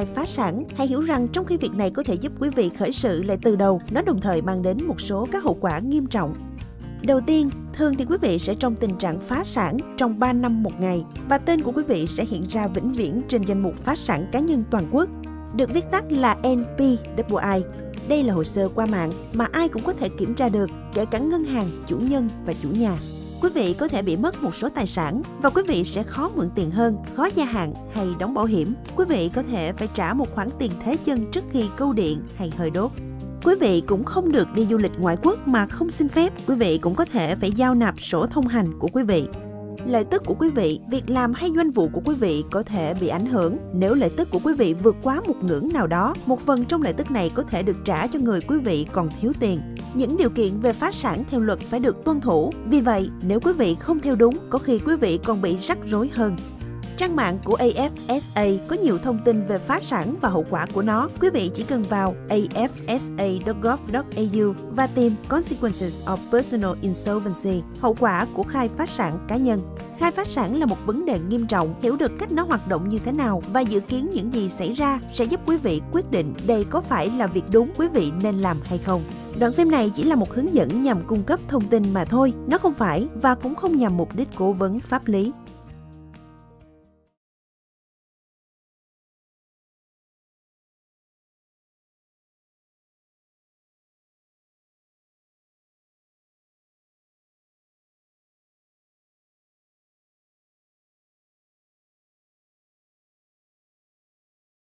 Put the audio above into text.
khai phá sản. Hãy hiểu rằng trong khi việc này có thể giúp quý vị khởi sự lại từ đầu, nó đồng thời mang đến một số các hậu quả nghiêm trọng. Đầu tiên, thường thì quý vị sẽ trong tình trạng phá sản trong 3 năm một ngày và tên của quý vị sẽ hiện ra vĩnh viễn trên danh mục phá sản cá nhân toàn quốc, được viết tắt là NPWI. Đây là hồ sơ qua mạng mà ai cũng có thể kiểm tra được, kể cả ngân hàng, chủ nhân và chủ nhà. Quý vị có thể bị mất một số tài sản và quý vị sẽ khó mượn tiền hơn, khó gia hạn hay đóng bảo hiểm. Quý vị có thể phải trả một khoản tiền thế chân trước khi câu điện hay hơi đốt. Quý vị cũng không được đi du lịch ngoại quốc mà không xin phép. Quý vị cũng có thể phải giao nạp sổ thông hành của quý vị. Lợi tức của quý vị, việc làm hay doanh vụ của quý vị có thể bị ảnh hưởng. Nếu lợi tức của quý vị vượt quá một ngưỡng nào đó, một phần trong lợi tức này có thể được trả cho người quý vị còn thiếu tiền. Những điều kiện về phá sản theo luật phải được tuân thủ. Vì vậy, nếu quý vị không theo đúng, có khi quý vị còn bị rắc rối hơn. Trang mạng của AFSA có nhiều thông tin về phá sản và hậu quả của nó. Quý vị chỉ cần vào afsa.gov.au và tìm Consequences of Personal Insolvency, hậu quả của khai phá sản cá nhân. Khai phá sản là một vấn đề nghiêm trọng. Hiểu được cách nó hoạt động như thế nào và dự kiến những gì xảy ra sẽ giúp quý vị quyết định đây có phải là việc đúng quý vị nên làm hay không. Đoạn phim này chỉ là một hướng dẫn nhằm cung cấp thông tin mà thôi. Nó không phải và cũng không nhằm mục đích cố vấn pháp lý.